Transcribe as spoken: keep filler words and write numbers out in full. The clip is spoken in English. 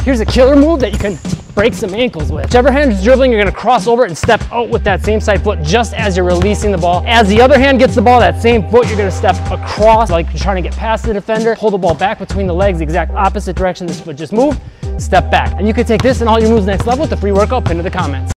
Here's a killer move that you can break some ankles with. Whichever hand is dribbling, you're gonna cross over and step out with that same side foot just as you're releasing the ball. As the other hand gets the ball, that same foot, you're gonna step across like you're trying to get past the defender, pull the ball back between the legs, the exact opposite direction this foot just moved, step back. And you can take this and all your moves next level with the free workout pinned to the comments.